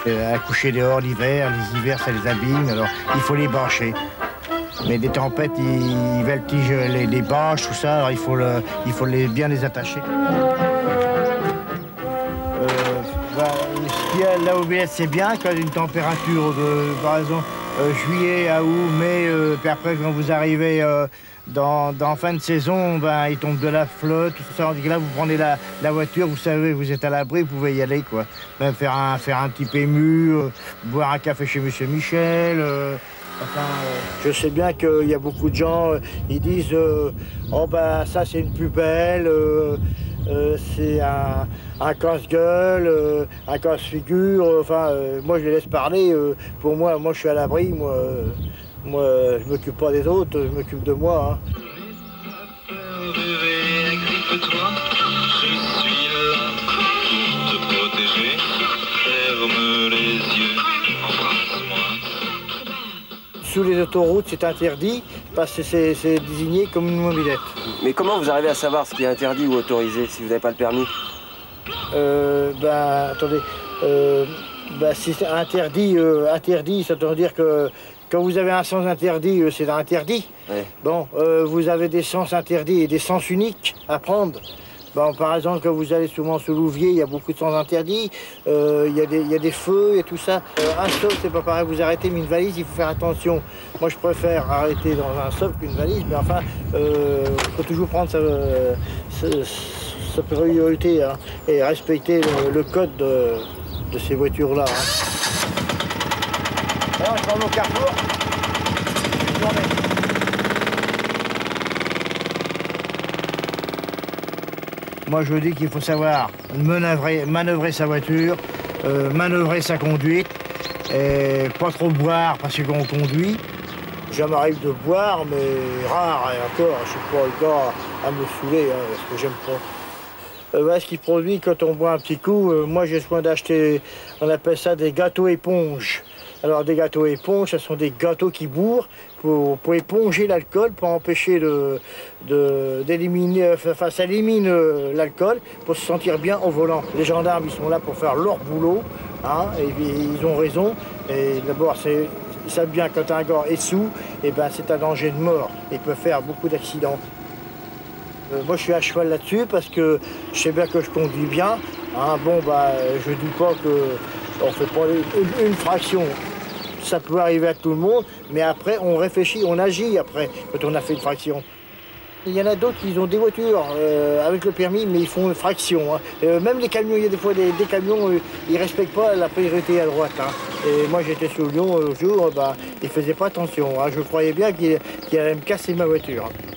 À coucher dehors l'hiver, les hivers ça les abîme, alors il faut les bâcher. Mais des tempêtes, ils voltigent les bâches, tout ça, alors il faut bien les attacher. Ce qu'il y a là au Villette, c'est bien quand une température de, par exemple, juillet à août, mai, puis après quand vous arrivez dans fin de saison, ben, il tombe de la flotte, tout ça. On dit que là, vous prenez la voiture, vous savez, vous êtes à l'abri, vous pouvez y aller, quoi. Même faire un petit PMU, boire un café chez Monsieur Michel. Je sais bien qu'il y a beaucoup de gens, ils disent oh ben ça c'est une poubelle, c'est un casse-gueule, un casse-figure. Moi je les laisse parler. Pour moi je suis à l'abri. Moi je m'occupe pas des autres, je m'occupe de moi. Hein. Sous les autoroutes, c'est interdit parce que c'est désigné comme une mobilette. Mais comment vous arrivez à savoir ce qui est interdit ou autorisé si vous n'avez pas le permis? Attendez. Si c'est interdit, ça veut dire que quand vous avez un sens interdit, c'est interdit. Ouais. Bon, vous avez des sens interdits et des sens uniques à prendre. Bon, par exemple, quand vous allez souvent sous Louviers, il y a beaucoup de sens interdits, il y a des feux et tout ça. Un stop, c'est pas pareil, vous arrêtez, mais une valise, il faut faire attention. Moi, je préfère arrêter dans un stop qu'une valise, mais enfin, il faut toujours prendre sa priorité, hein, et respecter le code de ces voitures-là. Hein. Alors, je prends mon carrefour. Moi, je dis qu'il faut savoir manœuvrer sa voiture, manœuvrer sa conduite, et pas trop boire parce qu'on conduit. Ça m'arrive de boire, mais rare, et encore, je suis pas le gars à me saouler, hein, parce que j'aime pas. Ce qui produit quand on boit un petit coup, moi j'ai soin d'acheter, on appelle ça des gâteaux éponges. Alors des gâteaux éponges, ce sont des gâteaux qui bourrent pour éponger l'alcool, pour empêcher d'éliminer, ça élimine l'alcool pour se sentir bien au volant. Les gendarmes, ils sont là pour faire leur boulot, hein, et ils ont raison. Et d'abord, ils savent bien quand un gars est sous, et ben c'est un danger de mort. Il peut faire beaucoup d'accidents. Moi, je suis à cheval là-dessus parce que je sais bien que je conduis bien. Hein, bon, je ne dis pas qu'on ne fait pas une fraction. Ça peut arriver à tout le monde, mais après, on réfléchit, on agit après, quand on a fait une fraction. Il y en a d'autres qui ont des voitures avec le permis, mais ils font une fraction. Hein. Même les camions, il y a des fois des camions, ils ne respectent pas la priorité à droite. Hein. Et moi, j'étais sur Lyon un jour, ils ne faisaient pas attention. Hein. Je croyais bien qu'ils allaient me casser ma voiture. Hein.